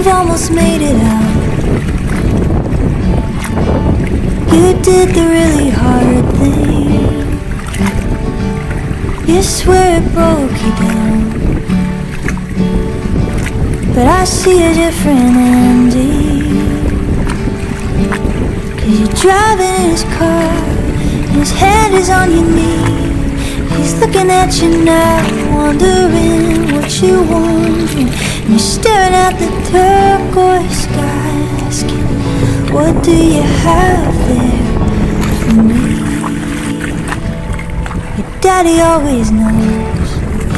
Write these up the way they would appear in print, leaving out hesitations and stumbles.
You've almost made it out. You did the really hard thing. You swear it broke you down, but I see a different ending. 'Cause you're driving in his car, and his hand is on your knee. He's looking at you now, wondering what you're wondering. And you're staring at the turquoise sky, asking, what do you have there for me? Your daddy always knows.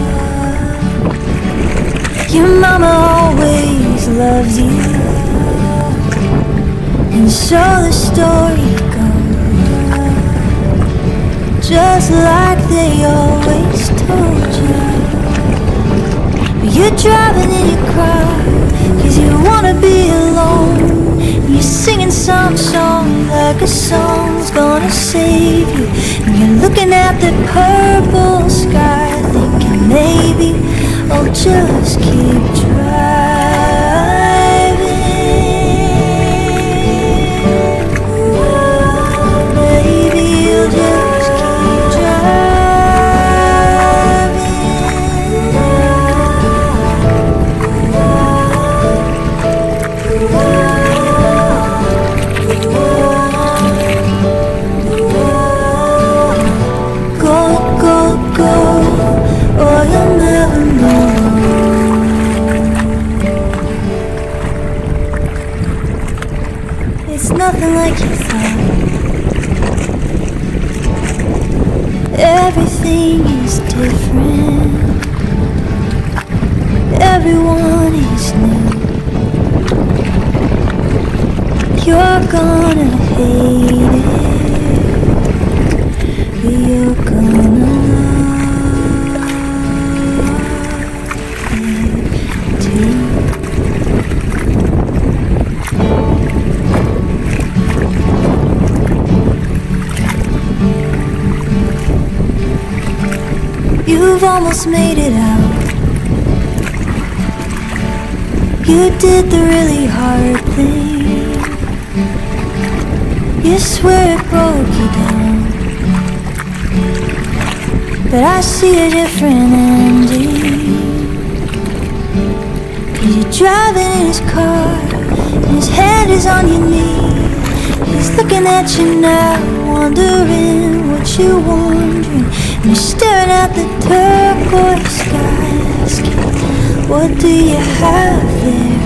Your mama always loves you. And so the story goes, just like they always told you. But you're driving in your car, 'cause you wanna be alone. And you're singing some song like a song's gonna save you. And you're looking at the purple sky, thinking maybe I'll just keep driving. Maybe you'll just keep driving. Go, go, go, or you'll never know. It's nothing like you thought. Everything is different. Everyone is new. You're gonna hate it, but you're gonna love it too. You've almost made it out. You did the really hard thing. You swear it broke you down, but I see a different ending. 'Cause you're driving in his car, and his hand is on your knee. He's looking at you now, wondering what you're wondering. And you're staring at the turquoise sky, asking, what do you have there